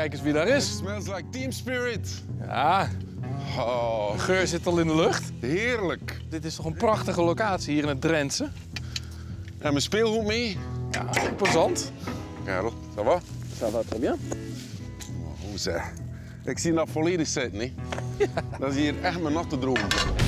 Kijk eens wie daar is. It smells like team spirit. Ja, Oh, de geur zit al in de lucht. heerlijk. Dit is toch een prachtige locatie hier in het Drentse. En mijn speelgoed mee? Ja, imposant. Karel, ça va? Ça va très bien. Hoe zeg? Ik zie dat volledig zitten, hè? Ja. Dat is hier echt mijn natte droom.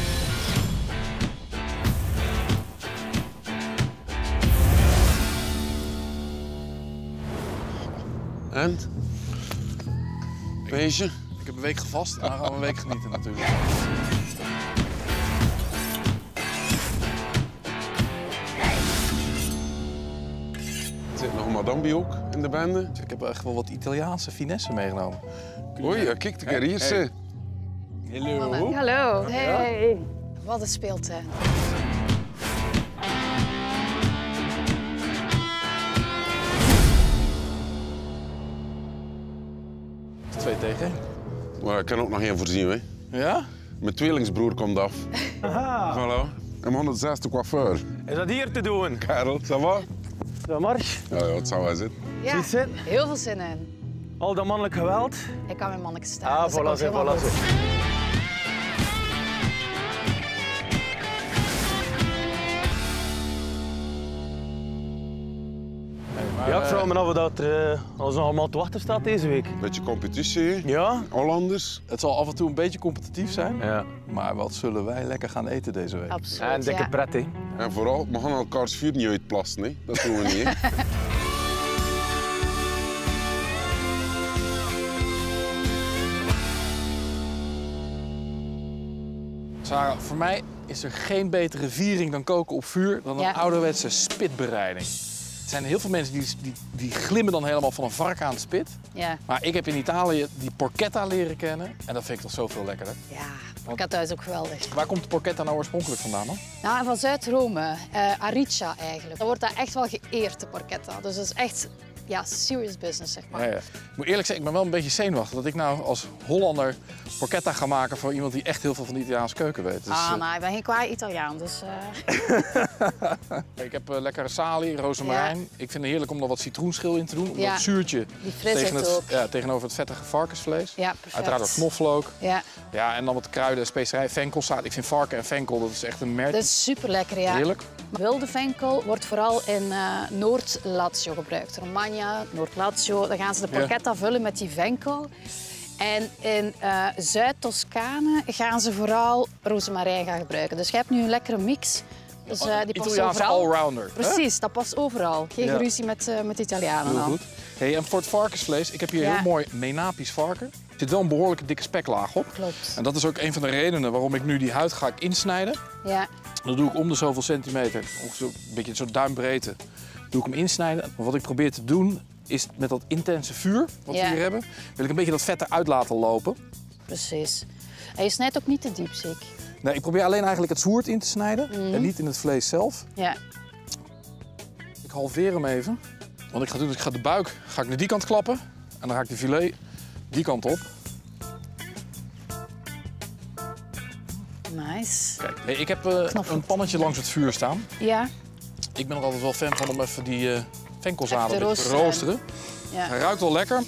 En? Feestje? Ik heb een week gevast en dan gaan we een week genieten natuurlijk. Zit nog een madame ook in de bende? Ik heb echt wel wat Italiaanse finesse meegenomen. Oei, ja, kijk, de keer hier zit. Hallo. Hallo. Hey. Wat een speeltuin. Twee tegen. Maar ik kan ook nog één voorzien, hè? Ja? Mijn tweelingsbroer komt af. Aha. Hallo. En 106e coiffeur. Is dat hier te doen? Karel, ça va? De mars. Ja, het zou wel zitten. Ja, Ziet zitten. heel veel zin in. Al dat mannelijk geweld. Ik kan met mannetjes staan. Ah, dus dat voilà, komt ze, helemaal voilà. goed. Ze. Ja, ik vraag me af of dat er ons nog allemaal te wachten staat deze week. Beetje competitie, hè? Ja? Hollanders. Het zal af en toe een beetje competitief zijn. Ja. Maar wat zullen wij lekker gaan eten deze week? Absoluut, En dikke ja. pret, hè. En vooral, we gaan elkaars vuur niet uitplassen, hè? Dat doen we niet, hè? Sarah, voor mij is er geen betere viering dan koken op vuur dan een Ja. ouderwetse spitbereiding. Er zijn heel veel mensen die glimmen dan helemaal van een vark aan het spit. Ja, Maar ik heb in Italië die porchetta leren kennen en dat vind ik toch zoveel lekkerder. ja. Porchetta is ook geweldig. Waar komt de porchetta nou oorspronkelijk vandaan dan? Nou, van Zuid-Rome, Aricia eigenlijk. Dan wordt dat echt wel geëerd, de porchetta. Dus dat is echt, ja, serious business, zeg maar. Ja. Ik moet eerlijk zeggen, ik ben wel een beetje zenuwachtig dat ik nou als Hollander porchetta ga maken voor iemand die echt heel veel van de Italiaanse keuken weet. Dus, Nou, ik ben geen kwaai Italiaan, dus... ik heb lekkere salie, rozemarijn. Ja. Ik vind het heerlijk om er wat citroenschil in te doen. Om Ja. dat zuurtje Die frisheid ook. tegenover het vettige varkensvlees. Ja, perfect. Uiteraard wat knoflook. Ja, Ja, en dan wat kruiden, specerij, venkelzaad. Ik vind varken en venkel, dat is echt een merk. dat is super lekker, ja. Heerlijk. Wilde venkel wordt vooral in Noord-Lazio gebruikt. Romagna, Noord-Lazio. Dan gaan ze de porchetta vullen met die venkel. En in Zuid-Toscane gaan ze vooral rozemarijn gaan gebruiken. Dus je hebt nu een lekkere mix. Dus, die past Italiaanse overal. allrounder. hè? Precies, dat past overal. Geen Ja. ruzie met Italianen Heel dan. goed. Hey, en voor het varkensvlees, ik heb hier Ja. heel mooi Menapisch varken. Er zit wel een behoorlijke dikke speklaag op. Klopt. En dat is ook een van de redenen waarom ik nu die huid ga insnijden. Ja. Dat doe ik om de zoveel centimeter, ongeveer een beetje zo'n duimbreedte, doe ik hem insnijden. Maar wat ik probeer te doen, is met dat intense vuur wat we Ja. hier hebben, wil ik een beetje dat vet eruit laten lopen. Precies. En je snijdt ook niet te diep, zie ik. Nee, ik probeer alleen eigenlijk het zwoerd in te snijden en niet in het vlees zelf. Ja. Ik halveer hem even. Wat ik ga doen, is ik ga de buik naar die kant klappen en dan ga ik de filet die kant op. Nice. Kijk, hey, ik heb Knoflook. een pannetje langs het vuur staan. Ja. Ik ben er altijd wel fan van om even die venkelzaden Even een beetje te roosteren. Ja. Hij ruikt wel lekker.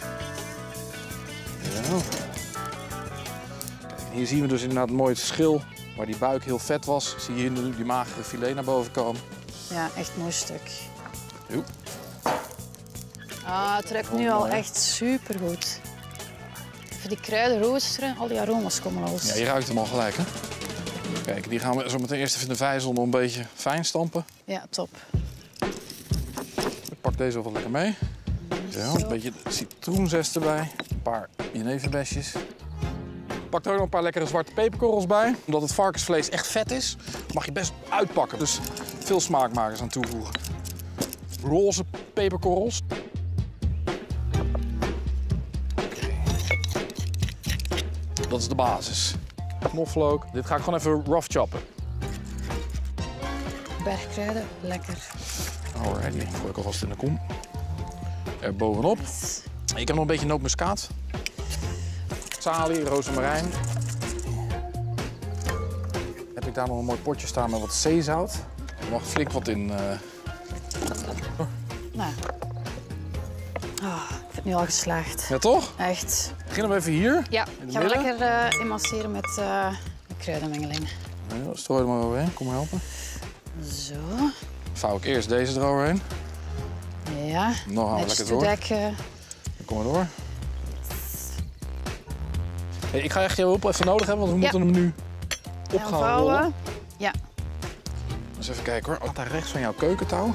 Ja. Kijk, hier zien we dus inderdaad mooi het verschil. Waar die buik heel vet was, zie je hier nu die magere filet naar boven komen. Ja, echt mooi stuk. Jo. Ah, het ruikt nu al echt supergoed. Even die kruiden roosteren, al die aroma's komen los. Ja, je ruikt hem al gelijk, hè? Kijk, die gaan we zo meteen eerst even in de vijzel nog een beetje fijn stampen. Ja, top. Ik pak deze wel lekker mee. Zo, een beetje citroenzest erbij. Een paar jeneverbesjes. Pak er ook nog een paar lekkere zwarte peperkorrels bij. Omdat het varkensvlees echt vet is, mag je best uitpakken. Dus veel smaakmakers aan toevoegen. Roze peperkorrels. Oké. Dat is de basis. Knoflook. Dit ga ik gewoon even rough choppen. Bergkruiden, lekker. Alright, die gooi ik alvast in de kom. Er bovenop. Ik heb nog een beetje nootmuskaat. Salie, rozemarijn. Heb ik daar nog een mooi potje staan met wat zeezout. Er mag flink wat in. Nou, Oh, ik vind het nu al geslaagd. Ja, toch? Echt. Begin hem even hier. Ja, In het gaan we midden. lekker emasseren met de kruidenmengeling. Ja, strooi er maar overheen. Kom maar helpen. Zo. Vouw ik eerst deze eroverheen. Ja. Dan gaan we Netjes lekker door. toedekken. Dan kom maar door. Hey, ik ga echt je hulp even nodig hebben, want we Ja. moeten hem nu op En gaan vouwen. rollen. Ja. Dus even kijken hoor. Wat daar rechts van jouw keukentouw.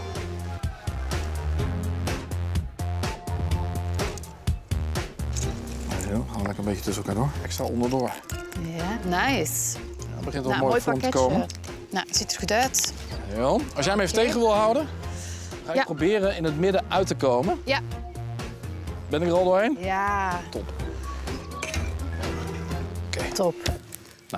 Zo, gaan we lekker een beetje tussen elkaar door. Extra onderdoor. Ja, nice. Ja, het begint wel Nou, mooi mooi vorm te pakketje. komen. Nou, het ziet er goed uit. Ja. Als jij hem even tegen wil houden, ga ik Ja. proberen in het midden uit te komen. Ja. Ben ik er al doorheen? Ja. Top. Oké. Top. Nou,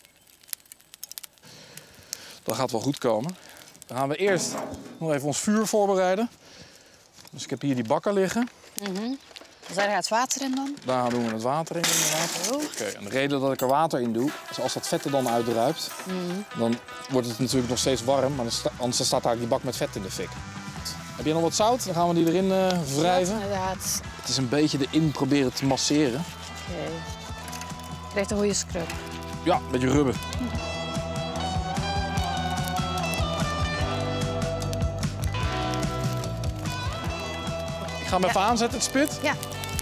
dat gaat wel goed komen. Dan gaan we eerst nog even ons vuur voorbereiden. Dus ik heb hier die bakken liggen. Dus daar gaat water in dan. Daar doen we het water in inderdaad. Zo. Oké, en de reden dat ik er water in doe, is als dat vet er dan uitdruipt, dan wordt het natuurlijk nog steeds warm, maar anders staat daar die bak met vet in de fik. Heb je nog wat zout? Dan gaan we die erin wrijven. Ja, inderdaad. Het is een beetje erin proberen te masseren. Oké. Krijgt een goede scrub. Ja, een beetje rubber. Ik ga hem even aanzetten, het spit. Ja.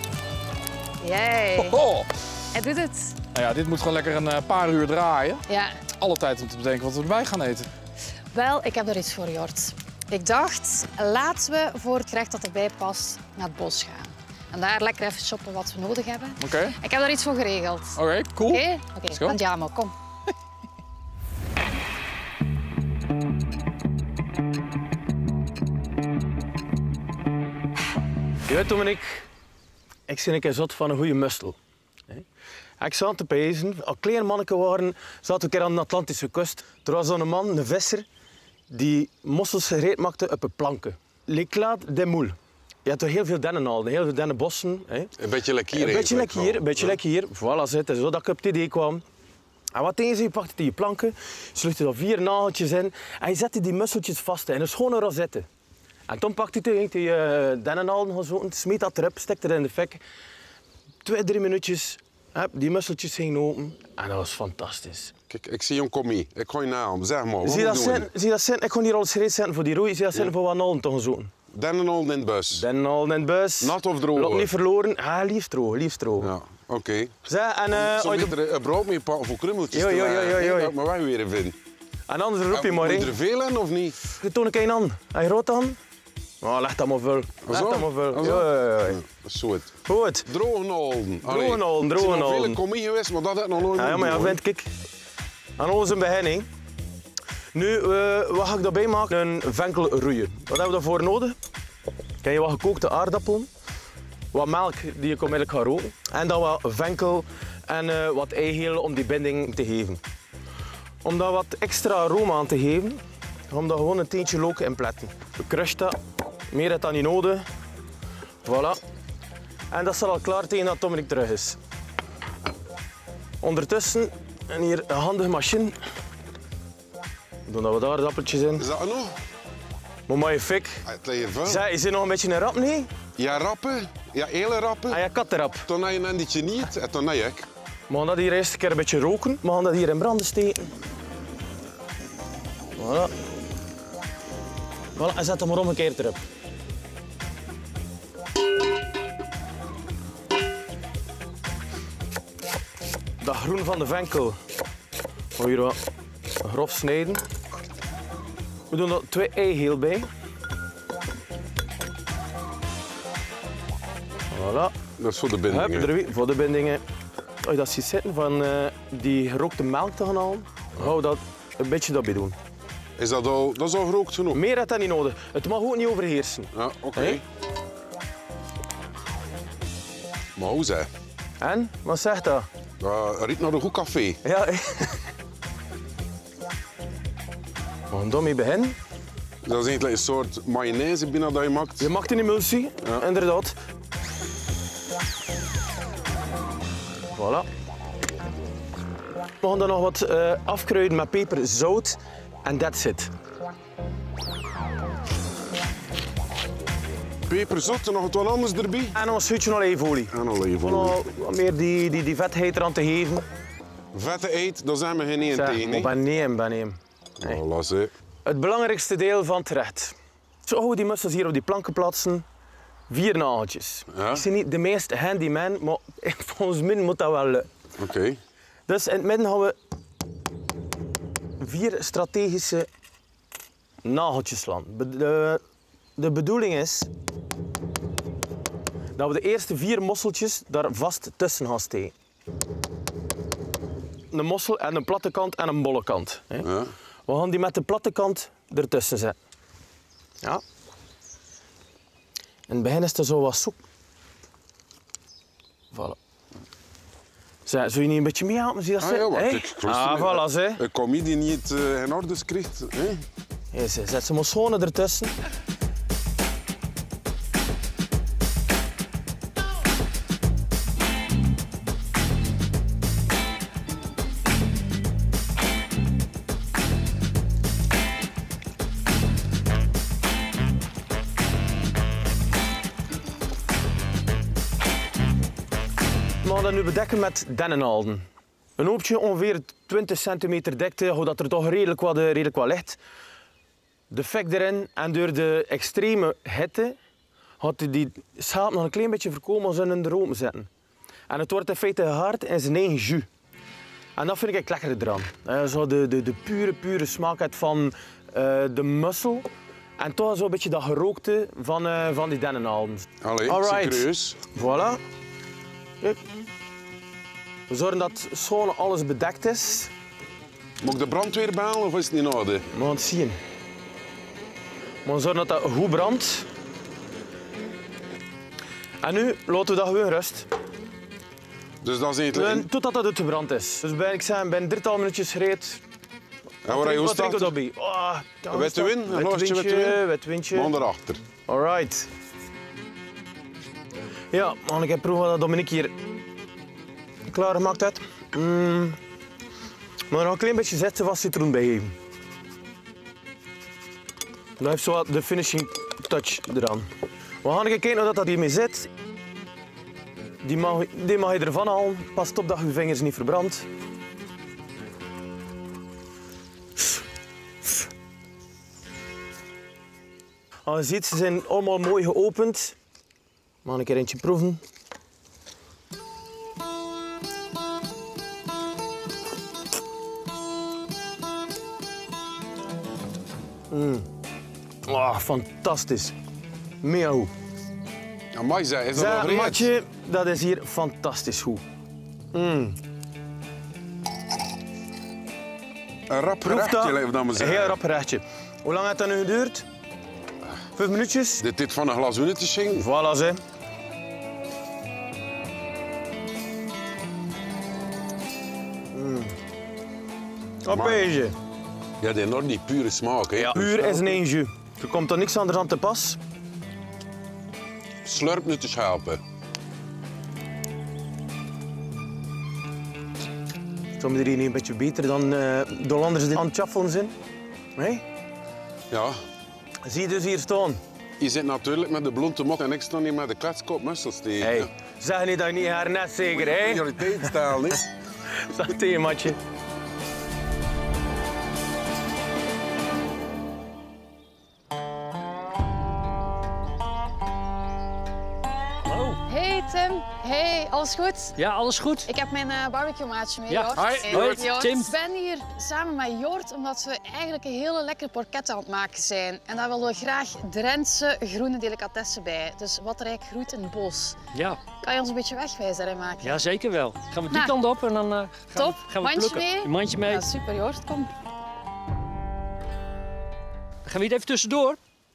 Jee. Oh. Hij doet het. Nou ja, dit moet gewoon lekker een paar uur draaien. Ja. Alle tijd om te bedenken wat we erbij gaan eten. Wel, ik heb er iets voor, Jort. Ik dacht, laten we voor het gerecht dat erbij past naar het bos gaan. En daar lekker even shoppen wat we nodig hebben. Oké. Ik heb daar iets voor geregeld. Oké, cool. Oké? Let's go. Andiamo, kom. Je weet, Dominique, ik ben een keer zot van een goede mustel. Ik zat te pezen, als klein manneke waren, zaten we een keer aan de Atlantische kust. Er was dan een man, een visser, die mossels gereed maakte op een planken. L'éclat des moules. Je hebt toch heel veel dennenaalden, heel veel dennenbossen. Hè? Een beetje lekker hier. Een beetje eigenlijk lekker hier, wel. een beetje lekker hier. Voilà, zitten, zo dat ik op het idee kwam. En wat deed ze? Je pakte die planken, sloeg er 4 nageltjes in en je zette die musseltjes vast in een schone rosette. En toen pakte hij die dennenaalden gezoten, smeet dat erop, stekte er in de fik. 2-3 minuutjes, die musseltjes gingen open en dat was fantastisch. Kijk, ik zie een commie. Ik ga je naam. Zeg maar, wat Zie je dat doen we? zitten? Zie je dat zitten? Ik kon hier al schreef zetten voor die roei. Zie je dat zitten voor wat naalden te gezoten? Dennenal in het bus. Dennenaalden in het bus. Nat of droog? Lot niet verloren. Ah, liefst droog, liefst droog. Ja, oké. Zeg, en, Zo ooit moet er een brood mee pakken voor krummeltjes Jo, te jo, jo, leggen. jo, jo. Nee, dat maar wij weer vinden. en anders roep je maar Moet in. je er veel in of niet? Je toon ik een aan. Hij rood dan? Oh, leg dat maar vol. Leg Zo? dat maar vol. Ah, zo? Ja. Dat is zo het. Goed. Droge naalden. Droge naalden, droge Er zijn nog naalden. vele commie geweest, maar dat heb ik nog nooit Ja, maar ja, gedaan, vind ik. Aan onze beginning. Nu, wat ga ik daarbij maken? Een venkelroeien. Wat hebben we daarvoor nodig? Ken je wat gekookte aardappelen? Wat melk die ik onmiddellijk ga roken. En dan wat venkel en wat eigeel om die binding te geven. Om daar wat extra aroma aan te geven, gaan we daar gewoon een teentje loken in pletten. We crushen dat. Meer is dat niet nodig. Voilà. En dat staat al klaar tegen dat Dominique terug is. Ondertussen, en hier een handige machine. We doen daar wat aardappeltjes in. Is dat er nog? Maar je fik. Ah, het ligt hier veel. Zij, is er nog een beetje een rap, nee? Ja, rappen. Ja, hele rappen. Ah ja, kattenrap. Toen heb je een beetje niet en toen heb ik. We gaan dat hier eerst een keer een beetje roken. We gaan dat hier in branden steken. Voilà. Voilà, en zet hem maar om een keer erop. Dat groen van de venkel. Gaan we hier wat grof snijden. We doen er 2 eigeel bij. Voilà. Dat is voor de Hup, binding. er weer voor de bindingen. Als je dat ziet zitten van die gerookte melk te gaan halen, gaan we dat een beetje daarbij doen. Is dat is al gerookt genoeg? Meer had dat niet nodig. Het mag ook niet overheersen. Ja, oké. Hey. Maar hoe zeg? En? Wat zegt dat? Dat riekt naar een goed café. Ja. We gaan daarmee beginnen. Dat is eigenlijk een soort mayonaise binnen dat je maakt. Je maakt een emulsie, Ja. inderdaad. Voilà. We gaan dan nog wat afkruiden met peper, zout en that's it. Peperzot en nog wat anders erbij. En nog een schuitje olijfolie. En olijfolie. Om nog wat meer die vetheid eraan te geven. Vette eet, daar zijn we geen één Zeg, tegen. op en neem. Oh, laat ze. Het belangrijkste deel van het gerecht. Zo gaan we die mussels hier op die planken plaatsen. 4 nageltjes. Ja. Ik zie niet de meest handyman, maar volgens mij moet dat wel lukken. Oké. Dus in het midden gaan we 4 strategische nageltjes slaan. De bedoeling is dat we de eerste 4 mosseltjes daar vast tussen gaan steken. Een mossel en een platte kant en een bolle kant. Hè. Ja. We gaan die met de platte kant ertussen zetten. Ja. In het begin is er zo wat soep. Voilà. Zou je niet een beetje meehelpen? Zie je dat Ah, ja, zitten? wacht, Hè? ik lust er Voilà, hè. een comedie die niet in orde krijgt. Hè? Ja, zet ze maar schoon ertussen. We gaan dat nu bedekken met dennenaalden. Een hoopje ongeveer 20 centimeter dikte, zodat er toch redelijk wat ligt. De fik erin en door de extreme hitte gaat die schaap nog een klein beetje voorkomen als ze in de room zetten. En het wordt in feite gehaard in zijn eigen jus. En dat vind ik lekker eraan. Zo de pure smaak uit van de mussel. En toch zo'n beetje dat gerookte van die dennenaalden. Allee, Alright. serieus. Voilà. Kijk. We zorgen dat schoon alles bedekt is. Moet ik de brandweer bellen of is het niet nodig? We gaan het zien. We gaan zorgen dat dat goed brandt. En nu laten we dat gewoon rust. Dus dat is niet Totdat dat uitgebrand is. Dus ik zeg, binnen 3 minuutjes gereed. En waar hoe Wat drinken we staat daarbij? Oh, een witte win? Een glaasje witte win? Wit windje. Man erachter. Alright. Ja, mag ik even proeven wat Dominique hier klaargemaakt heeft. Maar nog een klein beetje zetje van citroen bijgeven. Dat heeft zo wat de finishing touch eraan. We gaan even kijken hoe dat hiermee zit. Die mag je ervan halen. Pas op dat je vingers niet verbrandt. Je ziet, ze zijn allemaal mooi geopend. Mag ik er eentje proeven? Oh, fantastisch. Mega goed. Amai, zeg, is dat Zeg, al gereed? matje, dat is hier fantastisch goed. Een rap Proef gerechtje, laten we dat maar Een zeggen. heel rap gerechtje. Hoe lang heeft dat nu geduurd? 5 minuutjes? Dit van een glas wijn te schenken. Voilà, ze. Een beetje. Ja, die nog die pure smaak, hè? Ja. Puur is een één jus. Er komt er niks anders aan te pas. Slurp nu te schelpen. Soms is hier een beetje beter dan de Hollanders die aan het chaffelen zijn. Nee? Ja. Zie je dus hier staan. Je zit natuurlijk met de blonde mok en ik sta hier met de kletskop mussels tegen. Hey, zeg niet dat je niet haar net zeker, hè? Prioriteit stellen, hè? Zeg tegen, matje. Hey Tim, hey, alles goed? Ja, alles goed? Ik heb mijn barbecue-maatje mee, Ja. Jort. Hoi, Hey, hoi, Jort. Tim. Ik ben hier samen met Jort omdat we eigenlijk een hele lekkere porket aan het maken zijn. En daar willen we graag Drentse groene delicatessen bij. Dus wat rijk groeit in het bos. Ja, Kan je ons een beetje wegwijzen daarin maken? ja zeker wel. Gaan we die Nou, kant op en dan top. gaan we Mandje plukken. mee? Een mandje mee. Ja, super Jort, kom. Gaan we hier even tussendoor?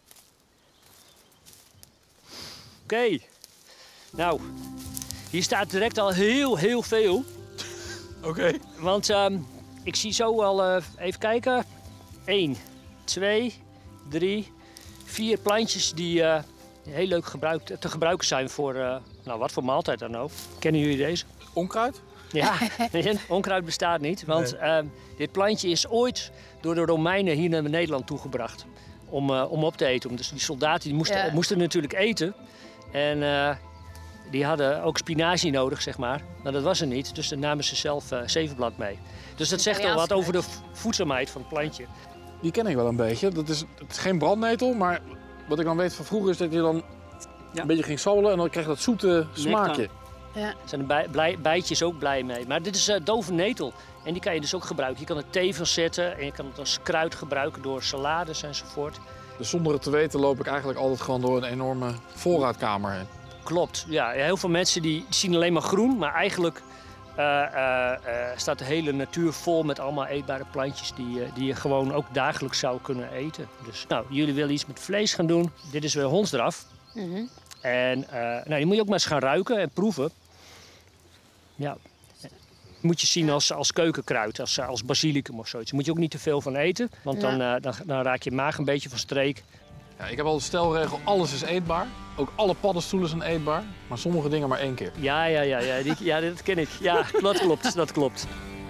Oké. Nou, hier staat direct al heel veel. Oké. Want ik zie zo al, even kijken, 1, 2, 3, 4 plantjes die heel leuk te gebruiken zijn voor, nou wat voor maaltijd dan ook. Kennen jullie deze? Onkruid? Ja, nee, onkruid bestaat niet, want dit plantje is ooit door de Romeinen hier naar Nederland toegebracht. om op te eten. Dus die soldaten die moesten natuurlijk eten. En die hadden ook spinazie nodig, zeg maar. Maar dat was er niet, dus dan namen ze zelf zevenblad mee. Dus dat zegt al wat over de voedzaamheid van het plantje. Die ken ik wel een beetje. Het is geen brandnetel, maar wat ik dan weet van vroeger is dat je dan een beetje ging sabbelen en dan krijg je dat zoete smaakje. Ja. Daar zijn de bijtjes ook blij mee. Maar dit is dove netel en die kan je dus ook gebruiken. Je kan er thee van zetten en je kan het als kruid gebruiken door salades enzovoort. Dus zonder het te weten loop ik eigenlijk altijd gewoon door een enorme voorraadkamer heen. Klopt, ja. Heel veel mensen die zien alleen maar groen, maar eigenlijk staat de hele natuur vol met allemaal eetbare plantjes die je gewoon ook dagelijks zou kunnen eten. Dus nou, jullie willen iets met vlees gaan doen. Dit is weer hondsdraf. En die moet je ook maar eens gaan ruiken en proeven. Ja. Moet je zien als keukenkruid, als basilicum of zoiets. Daar moet je ook niet te veel van eten, want dan raak je maag een beetje van streek. Ja, ik heb al de stelregel, alles is eetbaar. Ook alle paddenstoelen zijn eetbaar, maar sommige dingen maar 1 keer. Ja, dat ken ik. Ja, dat klopt.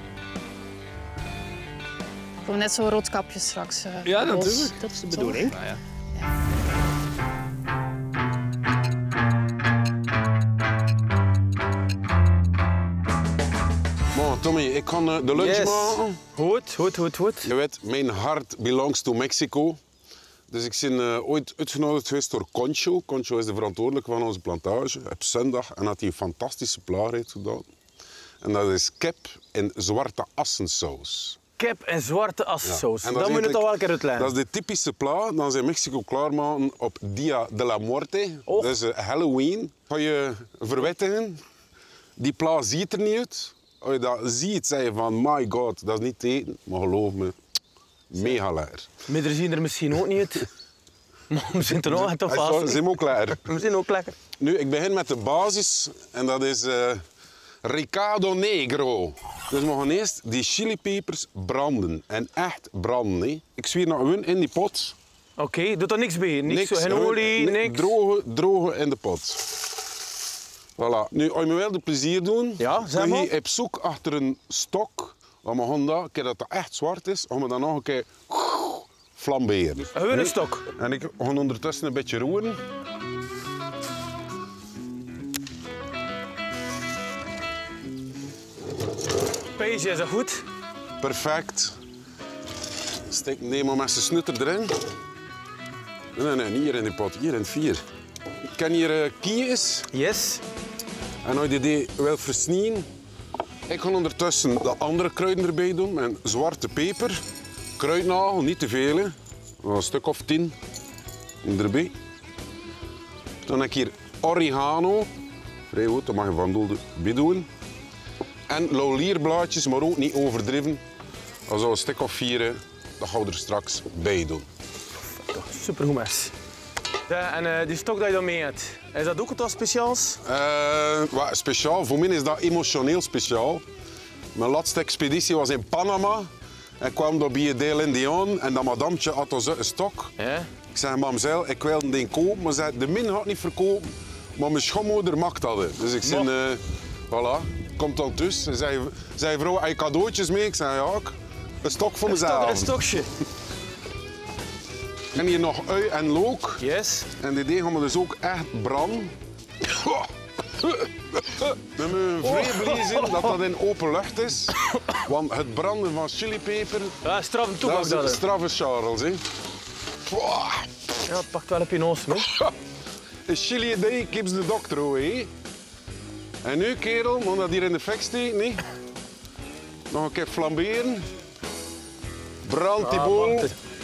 Ik kom net zo'n roodkapje straks. Ja, natuurlijk. Dat is de bedoeling. Nou ja. Maar Tommy, ik kan de lunch maken. Goed. Je weet, mijn hart belongs to Mexico. Dus ik ben ooit uitgenodigd geweest door Concho. Concho is de verantwoordelijke van onze plantage. Op zondag en had hij een fantastische plaat gedaan. En dat is kip in zwarte assensaus. Kip en zwarte assensaus. Ja. Dat moet je toch wel een keer uitleggen. Dat is de typische plaat. Dan ze in Mexico klaarmaken op Dia de la Muerte. Oh. Dus Halloween. Ga je verwittigen. Die plaat ziet er niet uit. Als je dat ziet, zeg je van my god, dat is niet te eten. Maar geloof me, mega lekker. Maar er zien er misschien ook niet uit. Maar we zijn er nog echt op Ze vast. zijn ook lekker. We zijn ook lekker. Nu, ik begin met de basis. En dat is Ricado Negro. Dus we gaan eerst die chilipepers branden. En echt branden. Hè. Ik zwier nog gewoon in die pot. Oké, doe er niks bij. Niks, geen olie, niks. Drogen in de pot. Voilà. Nu, als je me wel de plezier doen, Ja, zeg kun maar. je op zoek achter een stok. Want we gaan dat, keer dat het echt zwart is, gaan we dan nog een keer flamberen. Gewoon een stok. En ik ga ondertussen een beetje roeren. Peesje is dat goed. Perfect. Steek neem maar met zijn snutter erin. Nee, niet hier in de pot, hier in het 4. Ik ken hier kies. Yes. En als je die wil versnijden, ik ga ondertussen de andere kruiden erbij doen. Met zwarte peper, kruidnagel, niet te veel. Hè. Een stuk of 10 erbij. Dan heb ik hier oregano. Vrij goed, dat mag je van doel bij doen. En laurierblaadjes, maar ook niet overdreven. Als we een stuk of 4, dat gaan we er straks bij doen. Supergoed mes. Ja, en die stok dat je dan mee hebt, is dat ook wat speciaals? Wat speciaal, voor mij is dat emotioneel speciaal. Mijn laatste expeditie was in Panama. Ik kwam daar bij de Indiaan en dat madamtje had ons een stok. Ja. Ik zei, mamzel, ik wilde die kopen, maar zei, de min gaat niet verkopen. Maar mijn schoonmoeder mag dat. Dus ik zei, voilà, komt dan tussen. Zei vrouw, heb je cadeautjes mee? Ik zei, ja, een stok voor mezelf. Een stokje. En hier nog ui en look. Yes. En die gaan we dus ook echt branden. We moeten vrij blij zijn dat dat in open lucht is. Want het branden van chilipeper, Ja, straf en toepak dat is dat. een straffe Charles. Hè. Ja, het pakt wel op je noos mee. Een chili a day keeps the doctor away. En nu, kerel, moet dat hier in de fik steken. Nee? Nog een keer flamberen. Brand die boel.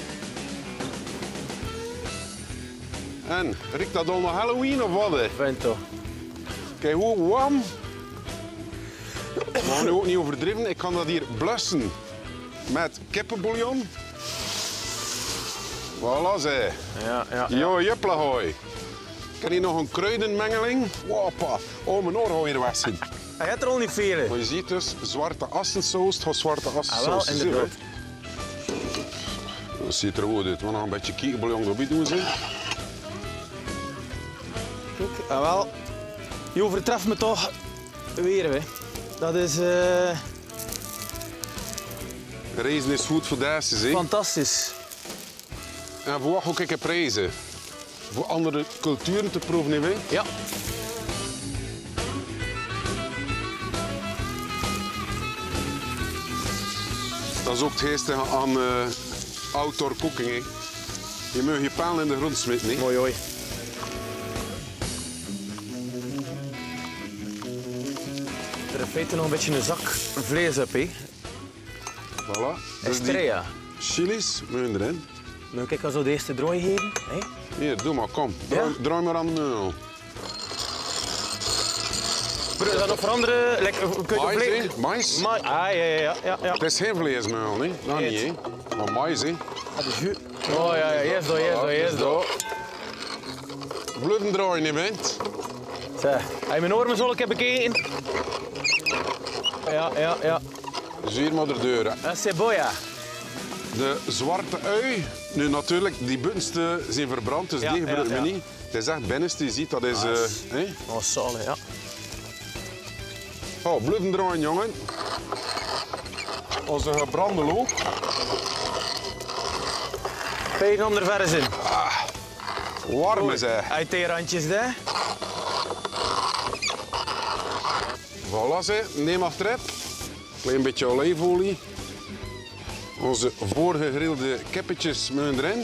En, riekt dat allemaal Halloween of wat? Hè? Vento. Kijk hoe warm. We gaan nu ook niet overdreven. Ik kan dat hier blussen met kippenbouillon. Voilà, zij. Ja. Jo, juppla hoi. Ik heb hier nog een kruidenmengeling. Woppa. Oh, mijn oor gaat weer weg zijn. Hij hebt er al niet veel. Maar je ziet dus zwarte assensaus. Het gaat zwarte assensaus. Ah, wel, inderdaad. Dat ziet er goed uit. We gaan nog een beetje kiekenbouillon erbij doen. Zeg. Kijk, wel. Je overtreft me toch weer, hè. Dat is Reizen is goed voor deze, zeg. fantastisch. En voor wat ga ik prijzen? Voor andere culturen te proeven, niet? Ja. Dat is ook het geestige aan outdoor cooking. Hè. Je mag je pijl in de grond smitten. Hè. Mooi hoor. Er in feite nog een beetje een zak vlees op, hè. Voilà. Dus die Estrella. chilies mogen erin. Nou, kijk, als we de eerste drooi geven. Hè? Hier, doe maar, kom. Ja? Draai maar aan de nul. Is dat nog veranderen? Kun je Mais, vlees... hè? Mais. Ja. Het is geen vleesmuil, hè? Dat Nee, niet, hè? Maar mais, hè? Oh ja, eerst door. Blijven draaien, hè, bent. Zeg, heb je mijn oren zo heb bekeken? Ja. Zuur maar de deur. Hè. En cebolla. De zwarte ui, nu natuurlijk, die bunsten zijn verbrand, dus Ja, die gebruiken ja, we ja. niet. Het is echt binnenste, je ziet, dat is... hè? Oh, zalig, ja. Oh, blijven draaien, jongen. Onze gebrande loop. Pegen er vers in. Warm is hij. Uit die randjes, hè. Voilà, ze. Neem af trap. Klein beetje olijfolie. Onze voorgegrilde kippetjes mogen erin.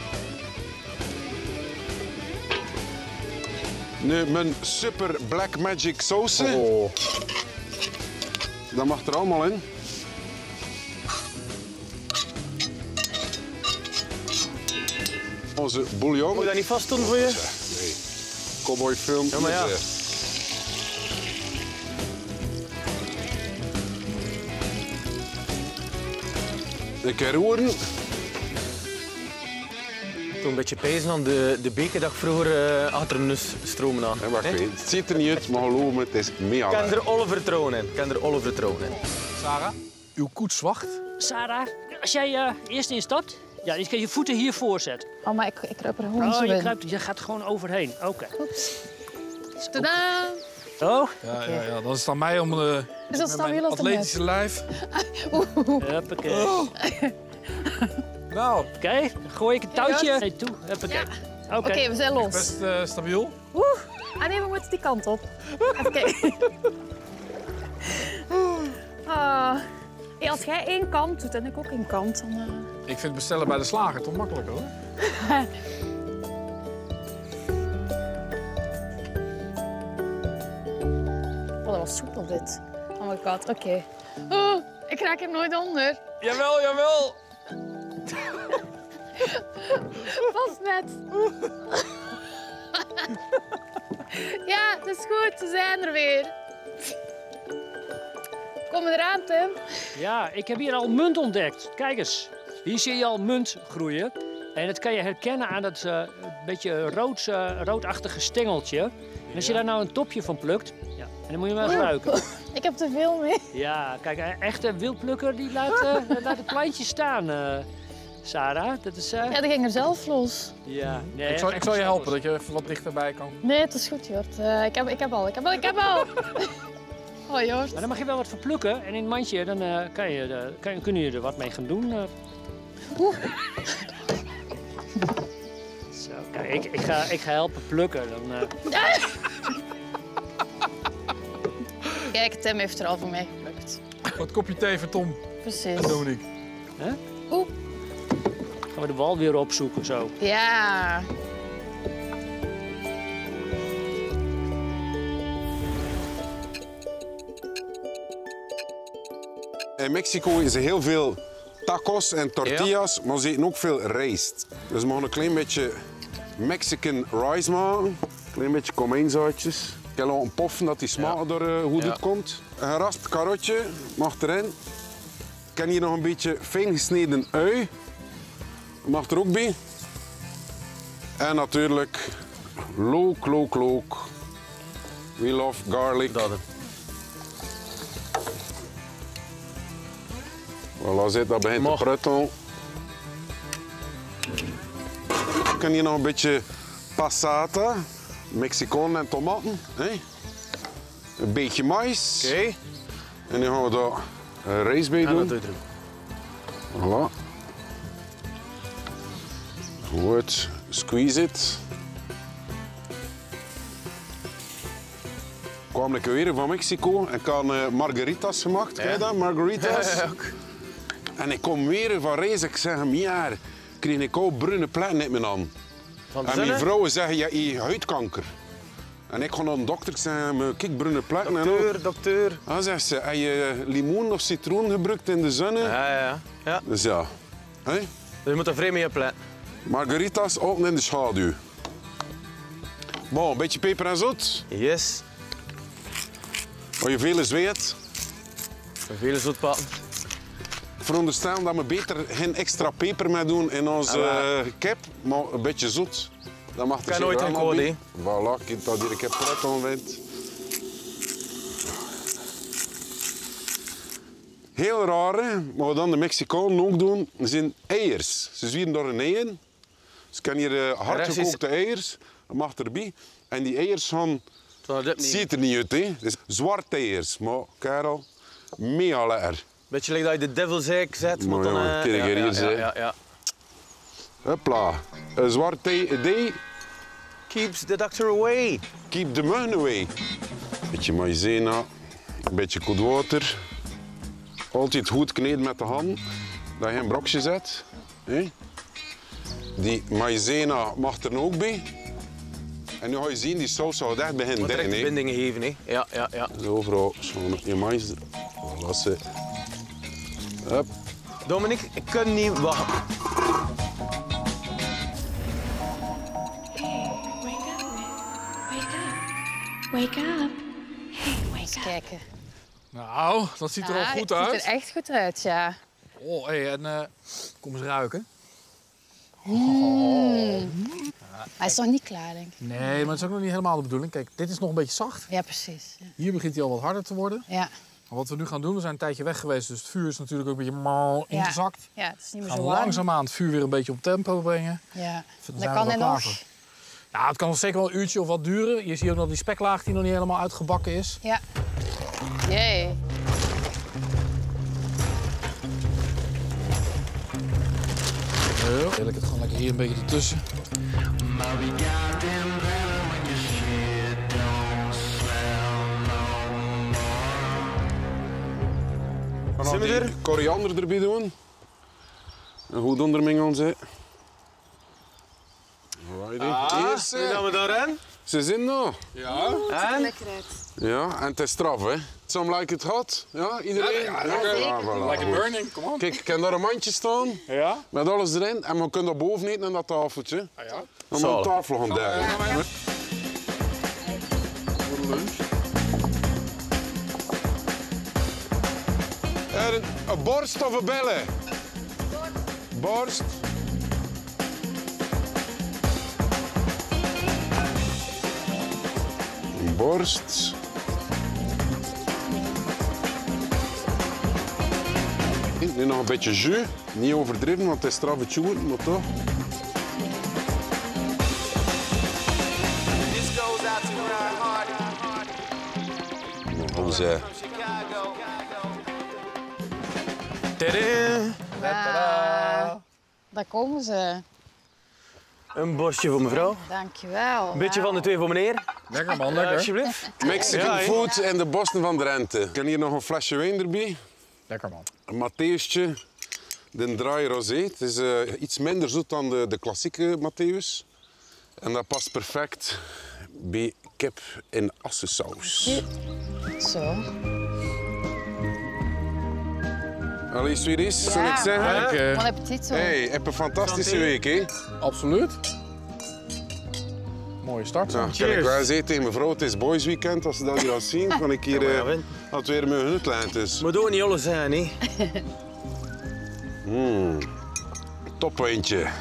Nu mijn super black magic sauce. Oh. Dat mag er allemaal in. Onze bouillon. Moet je dat niet vast doen voor je? Nee. Cowboyfilm. Ja, maar ja. Een keer roeren. Toen een beetje pezen aan de beker dat ik vroeger achter een neus stromen aan. Ja, wacht Hè? even. Het ziet er niet uit, maar geloof me, het is mega Ik kan lekker. er alle vertrouwen in. Sarah, uw koets wacht. Sarah, als jij eerst instapt, ja, je kan je voeten hiervoor zetten. Oh, maar ik kruip er gewoon zo Oh, in. je gaat er gewoon overheen. Oké. Tadaa! Oh, Ja, dat is dan mij om Is dat met stabiel mijn of te atletische lijf. huppakee. Nou, Oké, dan gooi ik het touwtje naar je toe. Huppakee. Ja. Oké. Oké, we zijn los. best stabiel. Ah nee, we moeten die kant op. Even kijken. Ah. Hey, als jij één kant doet en ik ook één kant, dan... Ik vind bestellen bij de slager toch makkelijker hoor. Oh, dat was soepel dit. Oh my god, oké. Oh, ik raak hem nooit onder. Jawel. Vast net. Ja, het is goed, ze zijn er weer. Kom eraan, Tim. Ja, ik heb hier al munt ontdekt. Kijk eens. Hier zie je al munt groeien. En dat kan je herkennen aan dat beetje roodachtige stengeltje. En als je daar nou een topje van plukt, ja, en dan moet je maar eens ruiken. Ik heb te veel mee. Ja, kijk, een echte wildplukker die laat het plantje staan, Sarah. Dat is... Ja, die ging er zelf los. ja, nee, Ik zal je helpen dat je even wat dichterbij kan. Nee, het is goed, Jort. Ik heb al. Oh, Jort. Maar dan mag je wel wat verplukken en in het mandje dan kun je er wat mee gaan doen. Zo, kijk, ik ga helpen plukken. Dan, Kijk, Tim heeft er al voor mij geplukt. Wat kopje thee voor Tom Precies. en Dominique. Oeh. gaan we de wal weer opzoeken zo. Ja. In Mexico is er heel veel tacos en tortillas, maar ze eten ook veel rijst. Dus we gaan een klein beetje Mexican rice maken. Een klein beetje komijnzaadjes. Ik wil laten poffen dat die smaak er goed uitkomt. Een geraspt karotje mag erin. Ik heb hier nog een beetje fijn gesneden ui. Mag er ook bij. En natuurlijk look. We love garlic. Dat. Voilà, zit, dat begint te pruttelen. Ik heb hier nog een beetje passata, Mexicanen en tomaten. Hè? Een beetje mais. Oké. En nu gaan we daar rijst bij En dat doen. doe je erin. Voilà. Goed, squeeze it. Kwam ik weer van Mexico en ik had margaritas gemaakt. Ken je dat? Margaritas. Ja. En ik kom weer van reis. Ik zeg hem, ja, kreeg ik al bruine plekken in mijn hand. Van En mijn vrouwen zeggen, ja, je huidkanker. En ik ga naar een dokter, ik zeg hem, kijk, bruine plekken. Dokter. Dan zegt ze, heb je limoen of citroen gebruikt in de zon? Ja. Dus ja. Hey? Dus je moet er vrij mee opletten. Margaritas altijd in de schaduw. Bon, een beetje peper en zout. Yes. Als je veel zweet. Vele zoetpatten. Ik veronderstel dat we beter geen extra peper mee doen in onze kip, maar een beetje zoet. Dat mag er kan zeker nooit een allemaal code, bij. Voilà, kijk dat hier ik heb pret aanwend. Heel raar, hè? Maar wat dan de Mexicanen ook doen, zijn eiers. Ze zwieren door een eieren. Ze kennen hier hardgekookte eiers. Dat mag erbij. En die eiers gaan... Het ziet er niet uit, hè. Het is zwarte eiers, maar Karel, mega lekker. Beetje like dat je de devil's egg zet. Maar dan, ja, kijk hier eens, hè. ja. Hopla. Een zwarte ei Keeps the doctor away. keep the muggen away. Beetje maïzena, een beetje koud water. Altijd goed kneden met de hand, dat je een brokje zet. Hè. Die maïzena mag er ook bij. En nu ga je zien, die saus zal echt beginnen Moet direct dikken. bindingen geven, hè. Ja. Zo, overal zo'n je maïs. Voilà, hup. Dominique, ik kan niet wachten. Wake up. Eens kijken. Nou, dat ziet er al goed Het uit. ziet er echt goed uit, ja. Oh, hey, en kom eens ruiken. Hij is nog niet klaar, denk ik. Nee, maar het is ook nog niet helemaal de bedoeling. Kijk, dit is nog een beetje zacht. Ja, precies. Ja. Hier begint hij al wat harder te worden. Ja. Maar wat we nu gaan doen, we zijn een tijdje weg geweest, dus het vuur is natuurlijk ook een beetje mal ingezakt. Ja, het is niet We meer gaan zo warm. langzaamaan het vuur weer een beetje op tempo brengen. Ja. Dan Dat zijn we kan er er klaar nog. voor. Nou, het kan nog zeker wel een uurtje of wat duren. Je ziet ook nog die speklaag die nog niet helemaal uitgebakken is. Ja. Jee. Heerlijk, het gewoon lekker hier een beetje ertussen. Gaan we die koriander erbij doen. En goed ondermengelen ze. Eerst, Nu gaan we daarin. ze zijn nog. Ja. En? Lekker uit. Ja, en het is straf, hè. Some like it hot. Ja, iedereen? Ja, lekker. voilà, Lekker goed. burning, kom op. Kijk, ik kan daar een mandje staan Ja? met alles erin. En we kunnen dat boven eten aan dat tafeltje. Ah, ja. Dan moet Zalig. de tafel gaan dekken. Voor de lunch. Een borst of een bellen? Borst. Een borst. Nu nog een beetje jus. Niet overdreven, want het is straffe tjoer, maar toch. Onze Tadaa. Daar komen ze. Een bosje voor mevrouw. Dankjewel. Een beetje van de twee voor meneer. Lekker man, lekker. Alsjeblieft. Mexican Ja, hè? food in de bossen van Drenthe. Ik heb hier nog een flesje wijn erbij. Lekker man. Een Matthäusje, de Dry Rosé. Het is iets minder zoet dan de klassieke Matthäus. En dat past perfect bij kip in assensaus. Zo. Allee, Swedish, zal ik Ja. zeggen? Kijk, Bon appetito. Hey, heb een fantastische Santé. week, hè? absoluut. Mooie start. Ja, kan ik wel zeggen tegen mijn vrouw, het is boys weekend. Als ze dat hier al zien, kan ik hier Ja, maar ja, het weer met hun klein is. Moet ook niet alles zijn, hè. Topwijntje.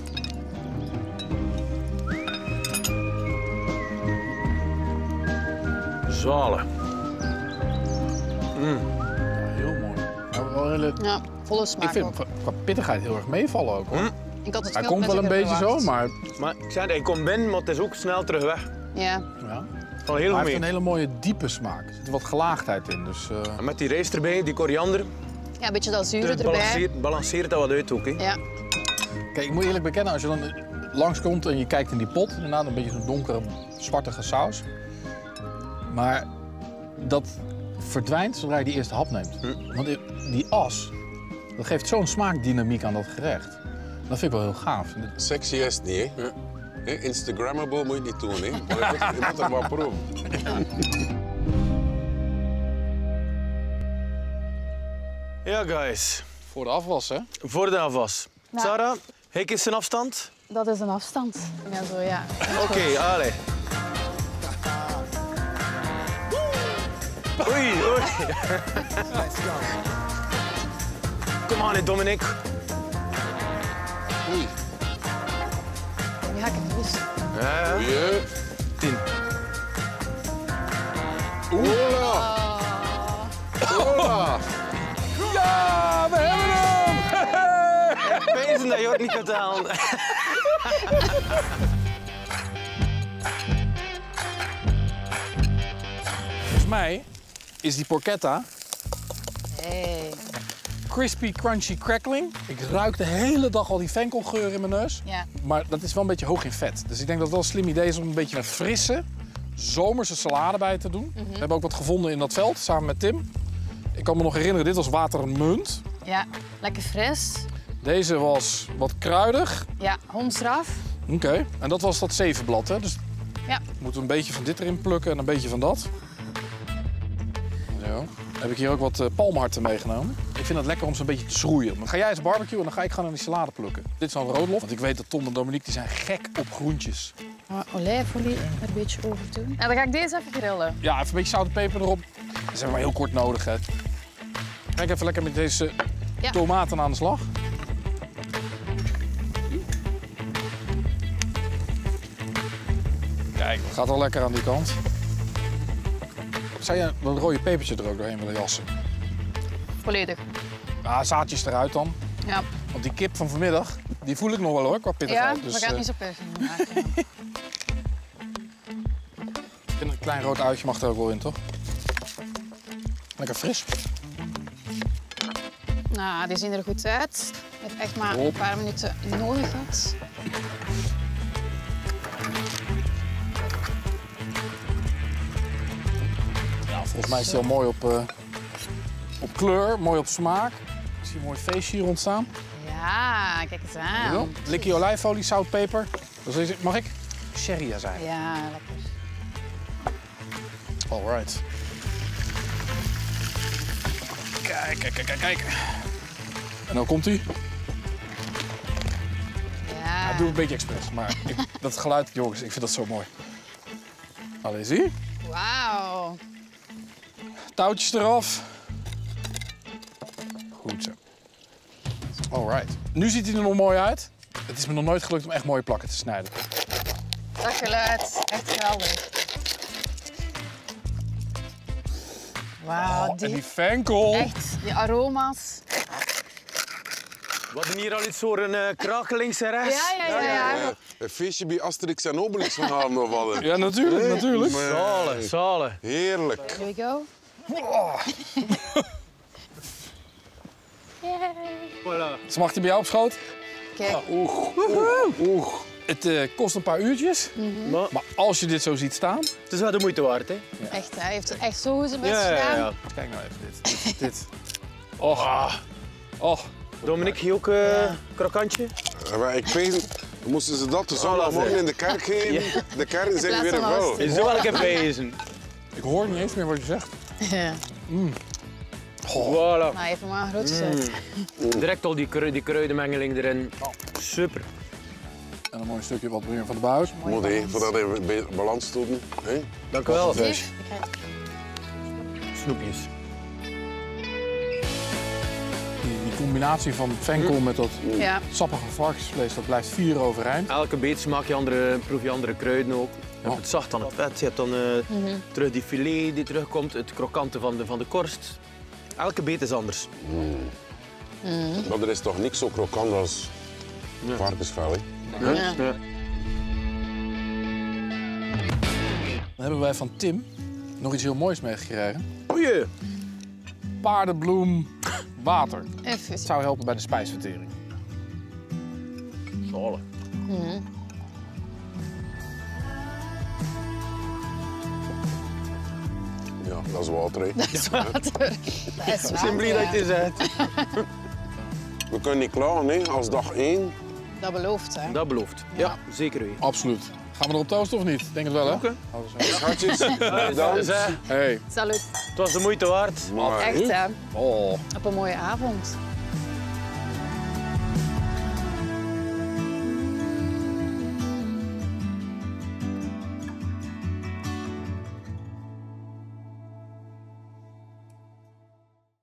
Zwalen. Heel mooi. Nou, wel hele... Ja, volle smaak Ik vind ook. hem qua pittigheid heel erg meevallen ook. Hoor. Ik had het Hij veel komt wel een pittiger beetje zo, verwacht. maar Maar ik zei het, hij komt binnen, maar het is ook snel terug weg. Ja. ja. Van heel hij heeft mee. een hele mooie diepe smaak. Er zit wat gelaagdheid in. Dus, En met die rijst erbij, die koriander, Ja, een beetje dat zure het erbij. balanceert dat wat uit ook, hè. Ja. Kijk, ik moet eerlijk bekennen, als je dan langskomt en je kijkt in die pot, inderdaad een beetje zo'n donkere, zwartige saus. Maar dat verdwijnt zodra je die eerste hap neemt. Want die as, dat geeft zo'n smaakdynamiek aan dat gerecht. Dat vind ik wel heel gaaf. Sexy is het niet, hè? Instagrammable moet je niet doen, hè? Maar je moet er maar proeven. Ja, guys. Voor de afwas, hè? Voor de afwas. Nou. Sarah, hek eens een afstand. Dat is een afstand. Ja, zo ja. Oké, allee. Oei, oei. Kom aan, Dominic. Oei. Nu ga ik het mis. Ja, ja. Oei. 10. Hola. Hola. Ja, we hebben hem! Pezen dat je ook niet kunt halen. Volgens mij is die porchetta Hey. crispy, crunchy, crackling. Ik ruik de hele dag al die venkelgeur in mijn neus. Ja. Maar dat is wel een beetje hoog in vet. Dus ik denk dat het wel een slim idee is om een beetje een frisse, zomerse salade bij te doen. We hebben ook wat gevonden in dat veld, samen met Tim. Ik kan me nog herinneren, dit was watermunt. Ja, lekker fris. Deze was wat kruidig. Ja, hondsdraf. Oké. En dat was dat zevenblad, hè? Dus Ja. we moeten een beetje van dit erin plukken en een beetje van dat. Zo. Dan heb ik hier ook wat palmharten meegenomen. Ik vind het lekker om ze een beetje te schroeien. Dan ga jij eens barbecuen en dan ga ik gewoon aan die salade plukken. Dit is dan roodlof, want ik weet dat Tom en Dominique die zijn gek op groentjes. Olijfolie er een beetje over doen. En dan ga ik deze even grillen. Ja, even een beetje zout en peper erop. Dat is maar heel kort nodig, hè. Ga ik even lekker met deze Ja. tomaten aan de slag. Kijk, het gaat al lekker aan die kant. Zou je dat rode pepertje er ook doorheen willen jassen? Volledig. Ah, zaadjes eruit dan. Ja. Want die kip van vanmiddag, die voel ik nog wel hoor, qua Ja, pittigheid. we gaan het niet zo perfect maken. Een klein rood uitje mag er ook wel in, toch? Lekker fris. Nou, die zien er goed uit. Het heeft echt maar een Hop. paar minuten nodig gehad. Ja, volgens mij is het heel mooi op kleur, mooi op smaak. Ik zie een mooi feestje hier ontstaan. Ja, kijk eens aan. Likkie olijfolie, zout, peper. Dus mag ik? Sherry azijn. Ja, lekker. Alright. Kijk, kijk, kijk, kijk, kijk. En dan komt hij. Ja. Ik doe een beetje expres, maar dat geluid, jongens, ik vind dat zo mooi. Allee, zie. Wauw. Touwtjes eraf. Goed zo. Alright. Nu ziet hij er nog mooi uit. Het is me nog nooit gelukt om echt mooie plakken te snijden. Dat geluid, echt geweldig. Wauw, En die venkel. echt, die aroma's. We hadden hier al iets voor een kraken links en rechts. Ja. Een feestje bij Asterix en Obelix vanavond of wat? Ja, natuurlijk, natuurlijk. Zalig, zalig. Heerlijk. Here we go. Smaakt hij bij jou op schoot? Kijk, Oeh. Het kost een paar uurtjes. Maar als je dit zo ziet staan... Het is wel de moeite waard, hè? echt, hij heeft het echt zo goed zijn best Ja, ja, gedaan. ja. Kijk nou even dit. Och. Och. Dominique, hier ook krokantje? Maar ik weet, moesten ze dat de zondagmorgen in de kerk geven? De kerken zijn weer plaats van wel. alles. Is zo wel een keer pezen. Ik hoor niet eens meer wat je zegt. Ja. Voilà. Nou, even maar een groot gezet. Direct al die kruidenmengeling erin. Super. En een mooi stukje wat meer van de buis. Moet hé, voordat even bij balans doen. Hè? Dank u wel. Lief, ik krijg Snoepjes. Die combinatie van venkel met dat Ja. sappige varkensvlees, dat blijft vieren overeind. Elke beet smaak je proef je andere kruiden ook. Je hebt het zacht aan het vet, je hebt dan terug die filet die terugkomt, het krokante van de korst. Elke beet is anders. Maar er is toch niks zo krokant als varkensvel, hè? Ja. Dan hebben wij van Tim nog iets heel moois meegekregen. Oei. Paardenbloem water. Even. Het zou helpen bij de spijsvertering. Zalig. Ja, dat is water, hè. Dat is water. Dat is Ik ben blij dat je het zegt. We kunnen niet klagen, hè, als dag 1. Dat belooft, hè. Dat belooft. Ja, zeker weten. Absoluut. Gaan we erop toosten of niet? Ik denk het wel, hè? Oké. Schatjes, Dus, bedankt. Hey. Salut. het was de moeite waard. Maar, Echt, hè. Oh. Op een mooie avond.